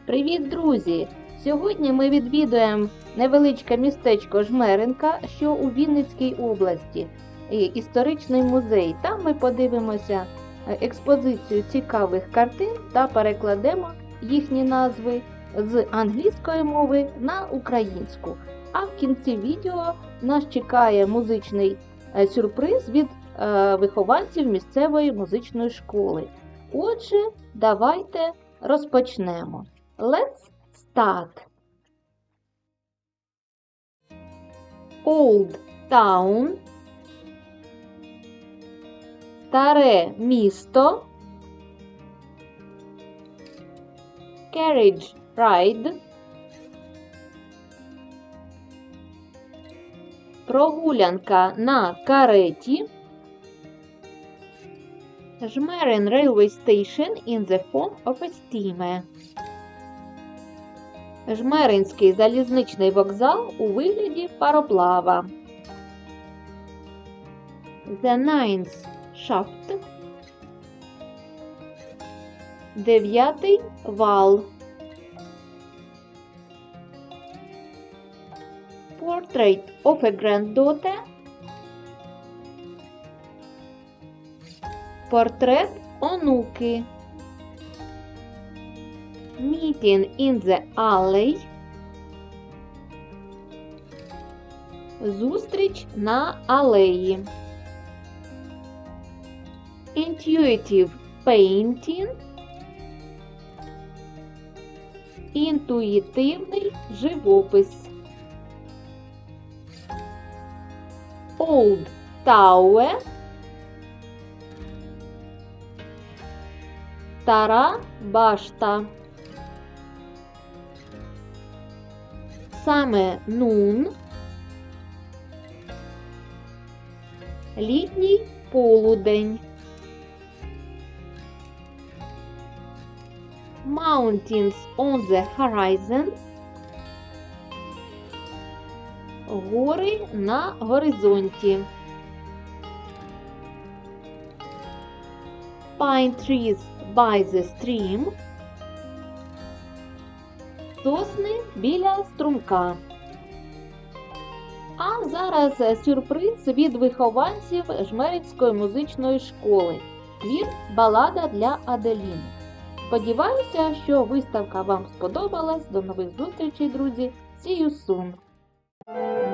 Привіт, друзі! Сьогодні ми відвідуємо невеличке містечко Жмеринка, що у Вінницькій області, історичний музей. Там ми подивимося експозицію цікавих картин та перекладемо їхні назви з англійської мови на українську. А в кінці відео нас чекає музичний сюрприз від вихованців місцевої музичної школи. Отже, давайте розпочнемо. Let's start. Old Town. Старе місто. Carriage ride. Прогулянка на кареті. Жмерин Railway Station in the form of a steamer. Жмеринський залізничний вокзал у вигляді пароплава. The Ninth Shaft. Дев'ятий вал. Portrait of a Granddaughter. Портрет онуки. Meeting in the alley. Зустріч на алеї. Intuitive painting. Інтуїтивний живопис. Old Tower. Стара башта. Summer noon. Літній полудень. Mountains on the horizon. Гори на горизонті. Pine trees by the stream. Сосни біля струмка. А зараз сюрприз від вихованців Жмеринської музичної школи. Твір «Балада для Аделіни». Сподіваюся, що виставка вам сподобалась. До нових зустрічей, друзі! See you soon!